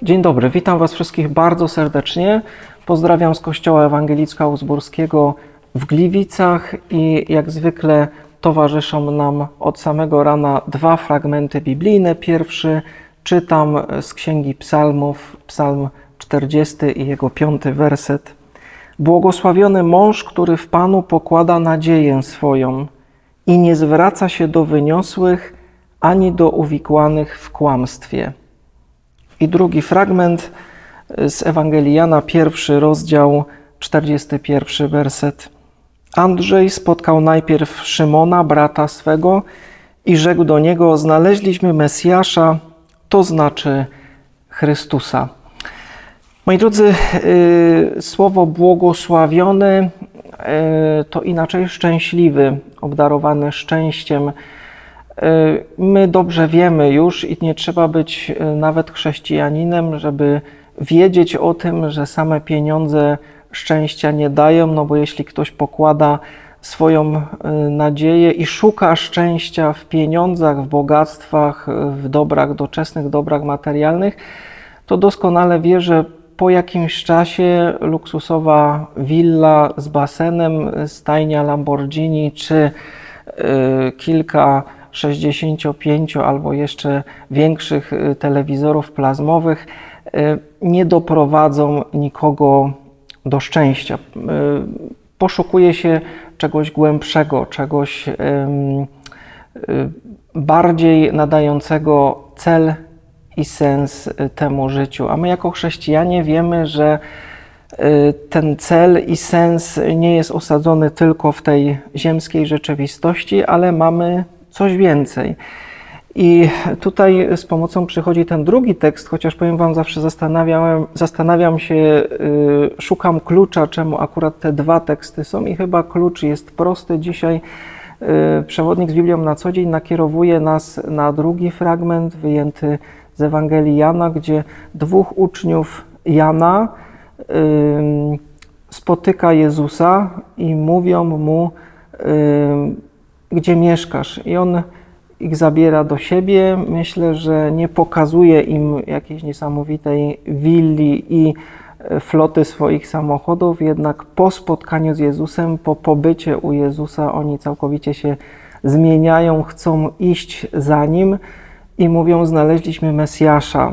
Dzień dobry, witam Was wszystkich bardzo serdecznie. Pozdrawiam z Kościoła Ewangelicko-Augsburskiego w Gliwicach i jak zwykle towarzyszą nam od samego rana dwa fragmenty biblijne. Pierwszy czytam z Księgi Psalmów, Psalm 40 i jego 5 werset. Błogosławiony mąż, który w Panu pokłada nadzieję swoją i nie zwraca się do wyniosłych ani do uwikłanych w kłamstwie. I drugi fragment z Ewangelii Jana, 1 rozdział, 41 werset. Andrzej spotkał najpierw Szymona, brata swego, i rzekł do niego: znaleźliśmy Mesjasza, to znaczy Chrystusa. Moi drodzy, słowo błogosławiony to inaczej szczęśliwy, obdarowany szczęściem. My dobrze wiemy już i nie trzeba być nawet chrześcijaninem, żeby wiedzieć o tym, że same pieniądze szczęścia nie dają, no bo jeśli ktoś pokłada swoją nadzieję i szuka szczęścia w pieniądzach, w bogactwach, w dobrach, doczesnych dobrach materialnych, to doskonale wie, że po jakimś czasie luksusowa willa z basenem, stajnia Lamborghini czy kilka 65 albo jeszcze większych telewizorów plazmowych nie doprowadzą nikogo do szczęścia. Poszukuje się czegoś głębszego, czegoś bardziej nadającego cel i sens temu życiu. A my jako chrześcijanie wiemy, że ten cel i sens nie jest osadzony tylko w tej ziemskiej rzeczywistości, ale mamy coś więcej. I tutaj z pomocą przychodzi ten drugi tekst, chociaż powiem Wam, zawsze zastanawiam się, szukam klucza, czemu akurat te dwa teksty są i chyba klucz jest prosty. Dzisiaj przewodnik z Biblią na co dzień nakierowuje nas na drugi fragment wyjęty z Ewangelii Jana, gdzie dwóch uczniów Jana spotyka Jezusa i mówią mu, gdzie mieszkasz. I on ich zabiera do siebie. Myślę, że nie pokazuje im jakiejś niesamowitej willi i floty swoich samochodów, jednak po spotkaniu z Jezusem, po pobycie u Jezusa, oni całkowicie się zmieniają, chcą iść za Nim i mówią: znaleźliśmy Mesjasza.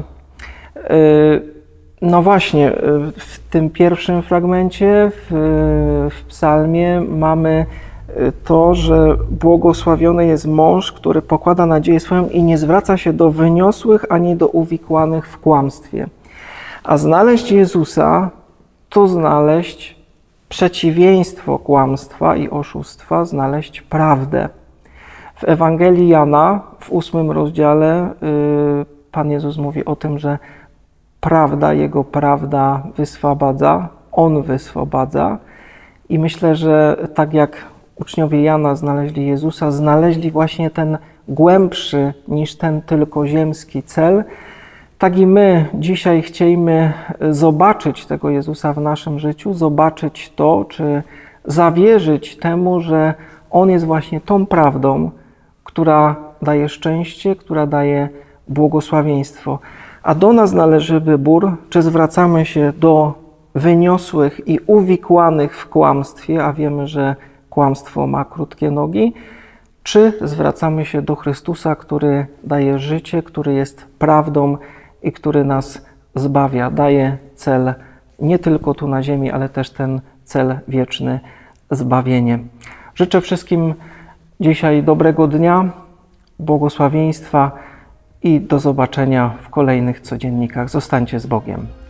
No właśnie, w tym pierwszym fragmencie, w psalmie mamy to, że błogosławiony jest mąż, który pokłada nadzieję swoją i nie zwraca się do wyniosłych ani do uwikłanych w kłamstwie. A znaleźć Jezusa to znaleźć przeciwieństwo kłamstwa i oszustwa, znaleźć prawdę. W Ewangelii Jana w 8 rozdziale Pan Jezus mówi o tym, że prawda, Jego prawda wyswobadza, On wyswobadza. I myślę, że tak jak uczniowie Jana znaleźli Jezusa, znaleźli właśnie ten głębszy niż ten tylko ziemski cel, tak i my dzisiaj chcielibyśmy zobaczyć tego Jezusa w naszym życiu, zobaczyć to, czy zawierzyć temu, że On jest właśnie tą prawdą, która daje szczęście, która daje błogosławieństwo. A do nas należy wybór, czy zwracamy się do wyniosłych i uwikłanych w kłamstwie, a wiemy, że kłamstwo ma krótkie nogi, czy zwracamy się do Chrystusa, który daje życie, który jest prawdą i który nas zbawia, daje cel nie tylko tu na ziemi, ale też ten cel wieczny, zbawienie. Życzę wszystkim dzisiaj dobrego dnia, błogosławieństwa i do zobaczenia w kolejnych codziennikach. Zostańcie z Bogiem.